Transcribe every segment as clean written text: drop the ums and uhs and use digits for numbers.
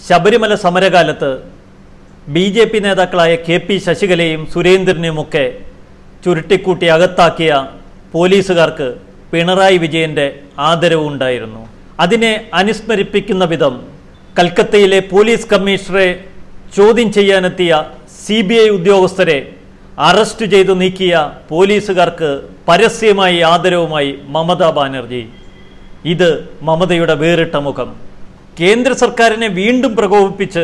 ശബരിമല സമരകാലത്ത് ബി.ജെ.പി. നേതാക്കളായ കെ.പി. ശശികലയും സുരേന്ദ്രനുമൊക്കെ ചുരുട്ടിക്കൂട്ടി അകത്താക്കിയ പോലീസുകാർക്ക് പിണറായി വിജയൻ്റെ ആദരവുണ്ടായിരുന്നു. അതിനെ അനുസ്മരിപ്പിക്കുന്ന വിധം കൽക്കത്തയിലെ പോലീസ് കമ്മീഷണറെ ചോദ്യം ചെയ്യാനെത്തിയ CBI ഉദ്യോഗസ്ഥരെ അറസ്റ്റ് ചെയ്തു നീക്കിയ പോലീസുകാർക്ക് പരസ്യമായി ആദരവുമായി മമതാ ബാനർജി. ഇത് മമതയുടെ വേറിട്ട മുഖം. കേന്ദ്ര സർക്കാരിനെ വീണ്ടും പ്രകോപിപ്പിച്ച്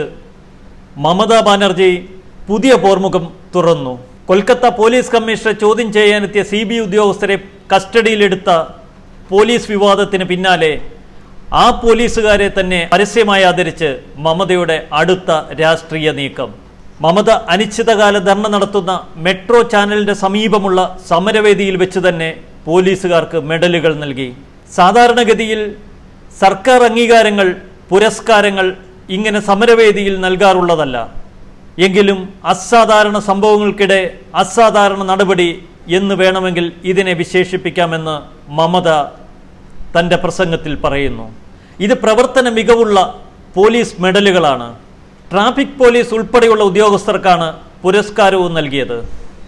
മമതാ ബാനർജി പുതിയ പോർമുഖം തുറന്നു. കൊൽക്കത്ത പോലീസ് കമ്മീഷണറെ ചോദ്യം ചെയ്യാനെത്തിയ CBI ഉദ്യോഗസ്ഥരെ കസ്റ്റഡിയിലെടുത്ത പോലീസ് വിവാദത്തിന് പിന്നാലെ ആ പോലീസുകാരെ തന്നെ പരസ്യമായി ആദരിച്ച് മമതയുടെ അടുത്ത രാഷ്ട്രീയ നീക്കം. മമത അനിശ്ചിതകാല ധർണ നടത്തുന്ന മെട്രോ ചാനലിൻ്റെ സമീപമുള്ള സമരവേദിയിൽ വെച്ച് തന്നെ പോലീസുകാർക്ക് മെഡലുകൾ നൽകി. സാധാരണഗതിയിൽ സർക്കാർ അംഗീകാരങ്ങൾ, പുരസ്കാരങ്ങൾ ഇങ്ങനെ സമരവേദിയിൽ നൽകാറുള്ളതല്ല. എങ്കിലും അസാധാരണ സംഭവങ്ങൾക്കിടെ അസാധാരണ നടപടി എന്ന് വേണമെങ്കിൽ ഇതിനെ വിശേഷിപ്പിക്കാമെന്ന് മമത തൻ്റെ പ്രസംഗത്തിൽ പറയുന്നു. ഇത് പ്രവർത്തന മികവുള്ള പോലീസ് മെഡലുകളാണ്. ട്രാഫിക് പോലീസ് ഉൾപ്പെടെയുള്ള ഉദ്യോഗസ്ഥർക്കാണ് പുരസ്കാരവും നൽകിയത്.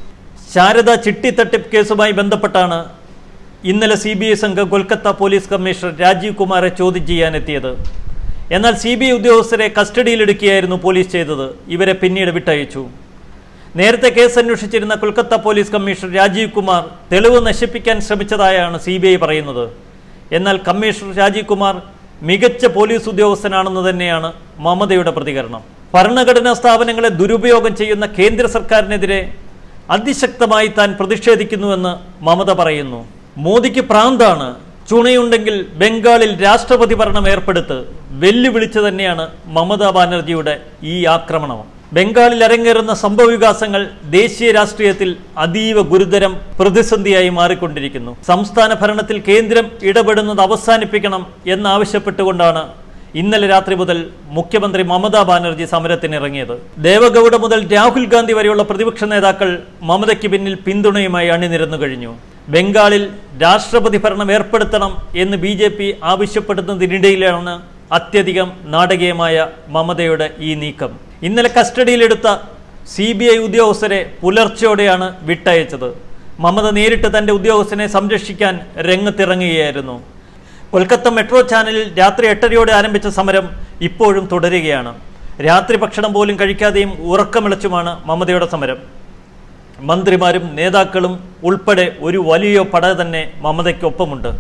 ശാരദ ചിട്ടിത്തട്ടിപ്പ് കേസുമായി ബന്ധപ്പെട്ടാണ് ഇന്നലെ CBI സംഘം കൊൽക്കത്ത പോലീസ് കമ്മീഷണർ രാജീവ് കുമാറെ ചോദ്യം ചെയ്യാനെത്തിയത്. എന്നാൽ CBI ഉദ്യോഗസ്ഥരെ കസ്റ്റഡിയിലെടുക്കുകയായിരുന്നു പോലീസ് ചെയ്തത്. ഇവരെ പിന്നീട് വിട്ടയച്ചു. നേരത്തെ കേസ് അന്വേഷിച്ചിരുന്ന കൊൽക്കത്ത പോലീസ് കമ്മീഷണർ രാജീവ് കുമാർ തെളിവ് നശിപ്പിക്കാൻ ശ്രമിച്ചതായാണ് CBI പറയുന്നത്. എന്നാൽ കമ്മീഷണർ രാജീവ് കുമാർ മികച്ച പോലീസ് ഉദ്യോഗസ്ഥനാണെന്ന് തന്നെയാണ് മമതയുടെ പ്രതികരണം. ഭരണഘടനാ സ്ഥാപനങ്ങളെ ദുരുപയോഗം ചെയ്യുന്ന കേന്ദ്ര സർക്കാരിനെതിരെ അതിശക്തമായി താൻ പ്രതിഷേധിക്കുന്നുവെന്ന് മമത പറയുന്നു. മോദിക്ക് പ്രാന്താണ്, ചുണയുണ്ടെങ്കിൽ ബംഗാളിൽ രാഷ്ട്രപതി ഭരണം ഏർപ്പെടുത്ത് വെല്ലുവിളിച്ചു തന്നെയാണ് മമതാ ബാനർജിയുടെ ഈ ആക്രമണം. ബംഗാളിൽ അരങ്ങേറുന്ന സംഭവവികാസങ്ങൾ ദേശീയ രാഷ്ട്രീയത്തിൽ അതീവ ഗുരുതരം പ്രതിസന്ധിയായി മാറിക്കൊണ്ടിരിക്കുന്നു. സംസ്ഥാന ഭരണത്തിൽ കേന്ദ്രം ഇടപെടുന്നത് അവസാനിപ്പിക്കണം എന്നാവശ്യപ്പെട്ടുകൊണ്ടാണ് ഇന്നലെ രാത്രി മുതൽ മുഖ്യമന്ത്രി മമതാ ബാനർജി സമരത്തിനിറങ്ങിയത്. ദേവഗൌഡ മുതൽ രാഹുൽ ഗാന്ധി വരെയുള്ള പ്രതിപക്ഷ നേതാക്കൾ മമതയ്ക്ക് പിന്നിൽ പിന്തുണയുമായി അണിനിരന്നു കഴിഞ്ഞു. ബംഗാളിൽ രാഷ്ട്രപതി ഭരണം ഏർപ്പെടുത്തണം എന്ന് BJP ആവശ്യപ്പെടുന്നതിനിടയിലാണ് അത്യധികം നാടകീയമായ മമതയുടെ ഈ നീക്കം. ഇന്നലെ കസ്റ്റഡിയിലെടുത്ത CBI ഉദ്യോഗസ്ഥരെ പുലർച്ചെയോടെയാണ് വിട്ടയച്ചത്. മമത നേരിട്ട് തൻ്റെ ഉദ്യോഗസ്ഥനെ സംരക്ഷിക്കാൻ രംഗത്തിറങ്ങുകയായിരുന്നു. കൊൽക്കത്ത മെട്രോ ചാനലിൽ രാത്രി 8:30 ആരംഭിച്ച സമരം ഇപ്പോഴും തുടരുകയാണ്. രാത്രി ഭക്ഷണം പോലും കഴിക്കാതെയും ഉറക്കമിളച്ചുമാണ് മമതയുടെ സമരം. മന്ത്രിമാരും നേതാക്കളും ഉൾപ്പെടെ ഒരു വലിയ പട തന്നെ മമതയ്ക്കൊപ്പമുണ്ട്.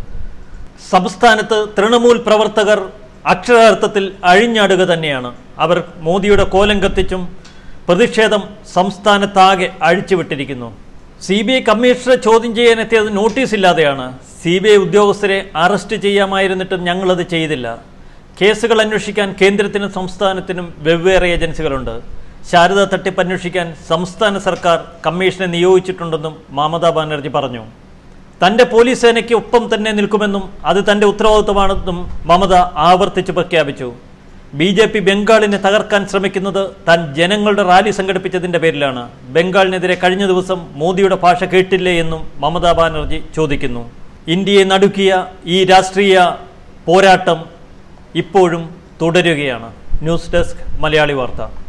സംസ്ഥാനത്ത് തൃണമൂൽ പ്രവർത്തകർ അക്ഷരാർത്ഥത്തിൽ അഴിഞ്ഞാടുക തന്നെയാണ്. അവർ മോദിയുടെ കോലം കത്തിച്ചും പ്രതിഷേധം സംസ്ഥാനത്താകെ അഴിച്ചുവിട്ടിരിക്കുന്നു. CBI കമ്മീഷണറെ ചോദ്യം ചെയ്യാനെത്തിയത് നോട്ടീസ് ഇല്ലാതെയാണ്. CBI ഉദ്യോഗസ്ഥരെ അറസ്റ്റ് ചെയ്യാമായിരുന്നിട്ടും ഞങ്ങളത് ചെയ്തില്ല. കേസുകൾ അന്വേഷിക്കാൻ കേന്ദ്രത്തിനും സംസ്ഥാനത്തിനും വെവ്വേറെ ഏജൻസികളുണ്ട്. ശാരദ തട്ടിപ്പ് അന്വേഷിക്കാൻ സംസ്ഥാന സർക്കാർ കമ്മീഷനെ നിയോഗിച്ചിട്ടുണ്ടെന്നും മമതാ ബാനർജി പറഞ്ഞു. തൻ്റെ പോലീസ് സേനയ്ക്ക് ഒപ്പം തന്നെ നിൽക്കുമെന്നും അത് തൻ്റെ ഉത്തരവാദിത്വമാണെന്നും മമത ആവർത്തിച്ച് പ്രഖ്യാപിച്ചു. BJP ബംഗാളിനെ തകർക്കാൻ ശ്രമിക്കുന്നത് താൻ ജനങ്ങളുടെ റാലി സംഘടിപ്പിച്ചതിൻ്റെ പേരിലാണ്. ബംഗാളിനെതിരെ കഴിഞ്ഞ ദിവസം മോദിയുടെ ഭാഷ കേട്ടില്ലേ എന്നും മമതാ ബാനർജി ചോദിക്കുന്നു. ഇന്ത്യയെ നടുക്കിയ ഈ രാഷ്ട്രീയ പോരാട്ടം ഇപ്പോഴും തുടരുകയാണ്. ന്യൂസ് ഡെസ്ക് മലയാളി വാർത്ത.